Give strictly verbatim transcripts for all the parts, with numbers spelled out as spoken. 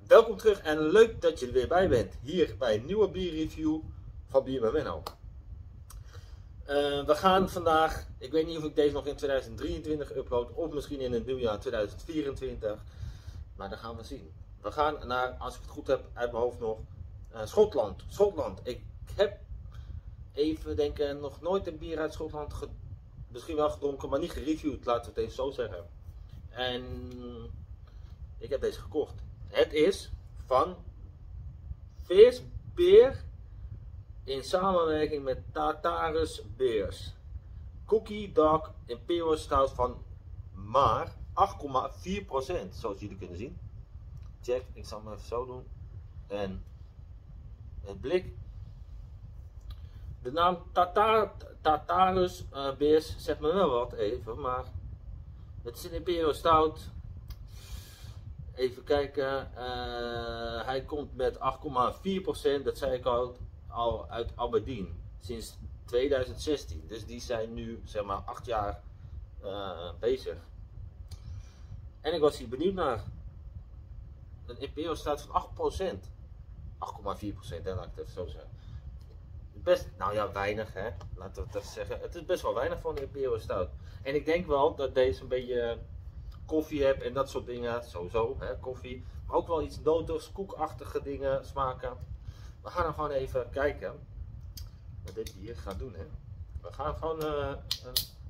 Welkom terug en leuk dat je er weer bij bent. Hier bij een nieuwe bierreview van Bier bij Menno. Uh, we gaan vandaag, ik weet niet of ik deze nog in tweeduizend drieëntwintig upload of misschien in het nieuwjaar tweeduizend vierentwintig. Maar dat gaan we zien. We gaan naar, als ik het goed heb uit mijn hoofd nog, uh, Schotland. Schotland. Ik heb even denken nog nooit een bier uit Schotland ge misschien wel gedronken, maar niet gereviewd, laten we het even zo zeggen. En ik heb deze gekocht. Het is van Fierce Beer in samenwerking met Tartarus Beers. Cookie Dog Imperial Stout van maar acht komma vier procent, zoals jullie kunnen zien. Check, ik zal hem even zo doen. En het blik. De naam Tartar, Tartarus uh, Beers zegt me wel wat even, maar het is een Imperial Stout. Even kijken, uh, hij komt met acht komma vier procent, dat zei ik al, al uit Aberdeen, sinds tweeduizend zestien. Dus die zijn nu zeg maar acht jaar uh, bezig. En ik was hier benieuwd naar. Een Imperial staat van acht procent. acht komma vier procent, laat ik het even zo zeggen. Best, nou ja, weinig hè, laten we het even zeggen. Het is best wel weinig voor een Imperial Stout. En ik denk wel dat deze een beetje koffie hebt en dat soort dingen, sowieso, hè, koffie. Maar ook wel iets notigs, koekachtige dingen smaken. We gaan er gewoon even kijken wat dit bier gaat doen. Hè. We gaan gewoon uh, een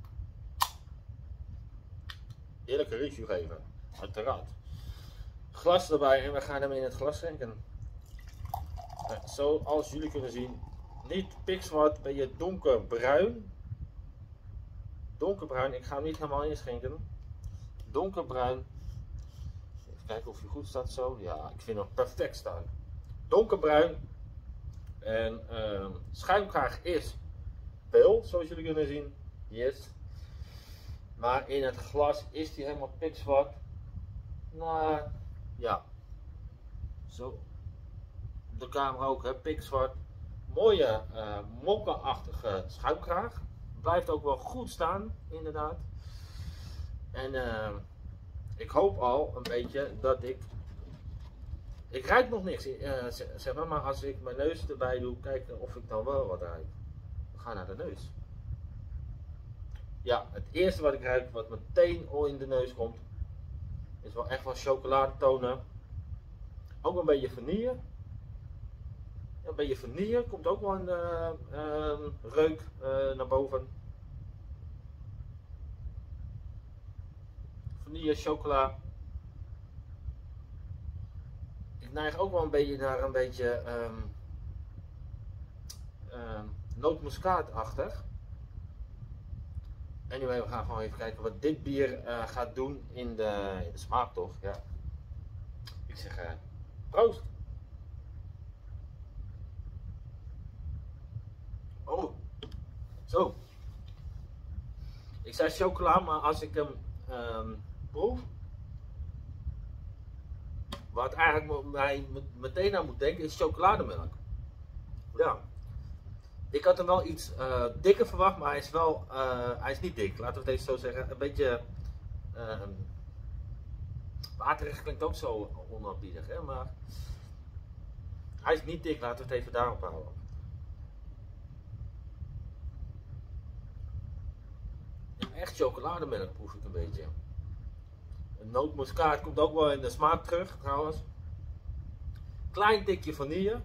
eerlijke review geven, uiteraard. Glas erbij en we gaan hem in het glas schenken. Nou, zoals jullie kunnen zien, niet pikzwart, ben je donkerbruin. Donkerbruin, ik ga hem niet helemaal inschenken. Donkerbruin. Even kijken of hij goed staat zo. Ja, ik vind hem perfect staan. Donkerbruin. En uh, schuimkraag is pil, zoals jullie kunnen zien. Yes. Maar in het glas is hij helemaal pikzwart. Nou, ja. Zo. De camera ook, hè, pikzwart. Mooie uh, mokka-achtige schuimkraag. Blijft ook wel goed staan, inderdaad. En uh, ik hoop al een beetje dat ik... Ik ruik nog niks, uh, zeg maar, maar als ik mijn neus erbij doe, kijken of ik dan wel wat ruik. We gaan naar de neus. Ja, het eerste wat ik ruik, wat meteen al in de neus komt, is wel echt wel chocoladetonen. Ook een beetje vanille. Een beetje vanille, komt ook wel een uh, uh, reuk uh, naar boven. Vanille, chocola. Ik neig ook wel een beetje naar een beetje um, um, nootmuskaatachtig. Anyway, we gaan gewoon even kijken wat dit bier uh, gaat doen in de, in de smaak, toch? Ja. Ik zeg uh, proost! Oh, zo. Ik zei chocola, maar als ik hem um, proef, wat eigenlijk mij meteen aan moet denken, is chocolademelk. Ja. Ik had hem wel iets uh, dikker verwacht, maar hij is wel, uh, hij is niet dik, laten we het even zo zeggen. Een beetje, uh, waterig klinkt ook zo onaanbiedig, hè, maar hij is niet dik, laten we het even daarop houden. Echt chocolademelk proef ik een beetje. Een nootmuskaat komt ook wel in de smaak terug trouwens. Klein tikje vanille.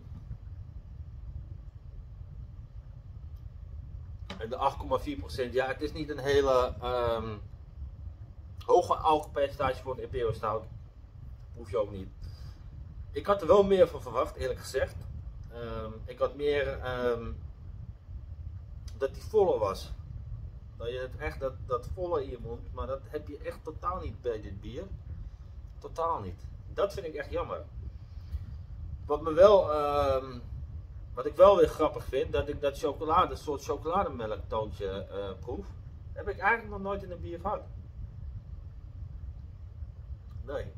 En de acht komma vier procent, ja, het is niet een hele um, hoge alcoholpercentage voor een Imperial Stout. Proef je ook niet. Ik had er wel meer van verwacht, eerlijk gezegd. Um, ik had meer um, dat die voller was. Dat je het echt dat, dat volle in je mond, maar dat heb je echt totaal niet bij dit bier. Totaal niet. Dat vind ik echt jammer. Wat me wel, um, wat ik wel weer grappig vind, dat ik dat chocolade, een soort chocolademelk toontje uh, proef, heb ik eigenlijk nog nooit in een bier gehad. Nee.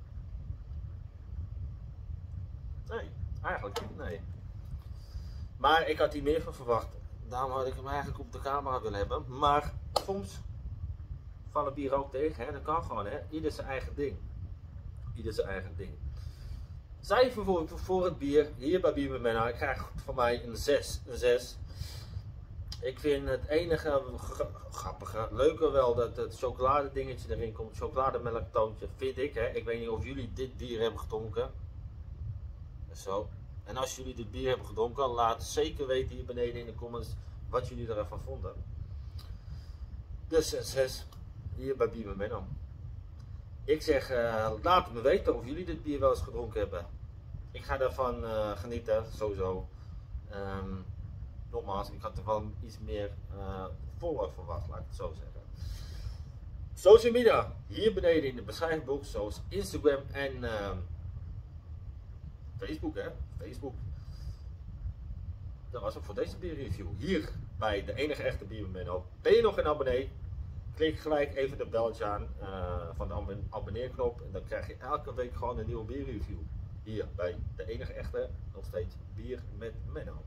Nee, eigenlijk niet, nee. Maar ik had hier meer van verwacht. Daarom had ik hem eigenlijk op de camera willen hebben. Maar soms vallen bier ook tegen. Hè? Dat kan gewoon. Hè? Ieder zijn eigen ding. Ieder zijn eigen ding. Cijfer voor, voor het bier, hier bij Bier met Menno. Ik krijg van mij een zes. Een zes. Ik vind het enige grappige, leuker wel dat het chocoladedingetje erin komt. Chocolademelktoontje, vind ik. Hè. Ik weet niet of jullie dit bier hebben gedronken. Zo. En als jullie dit bier hebben gedronken, laat zeker weten hier beneden in de comments wat jullie ervan vonden. Dus een zes. Hier bij Bier met Menno. Ik zeg, uh, laat het me weten of jullie dit bier wel eens gedronken hebben. Ik ga daarvan uh, genieten, sowieso. Um, nogmaals, ik had er wel iets meer uh, voluit verwacht, laat ik het zo zeggen. Social media, hier beneden in de beschrijvingsbox, zoals Instagram en uh, Facebook, hè? Facebook. Dat was het voor deze bierreview. Hier bij de enige echte Bier met Menno. Ben je nog geen abonnee? Klik gelijk even de belletje aan uh, van de abonneerknop en dan krijg je elke week gewoon een nieuwe bierreview. Hier bij de enige echte, nog steeds Bier met Menno.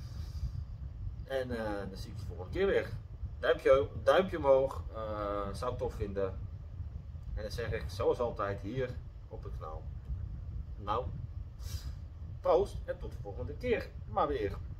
En uh, dan zie ik je volgende keer weer. Duimpje, duimpje omhoog, uh, zou ik tof vinden. En dan zeg ik zoals altijd hier op het kanaal. Nou, proost en tot de volgende keer maar weer.